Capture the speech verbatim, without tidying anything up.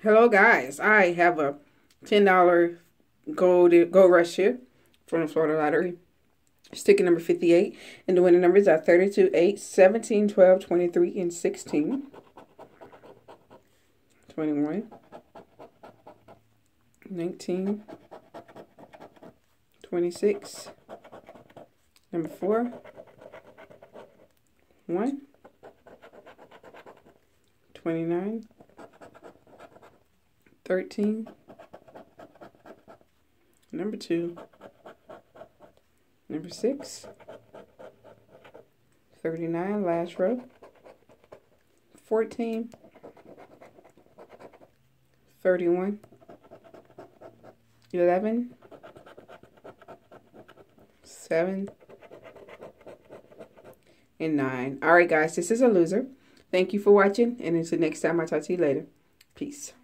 Hello guys, I have a ten dollar gold gold rush here from the Florida Lottery. Sticker number fifty-eight, and the winning numbers are thirty-two, eight, seventeen, twelve, twenty-three, and sixteen. twenty-one, nineteen, twenty-six, number four, one, twenty-nine, thirteen, number two, number six, thirty-nine, last row, fourteen, thirty-one, eleven, seven, and nine. All right, guys, this is a loser. Thank you for watching, and until next time, I'll talk to you later. Peace.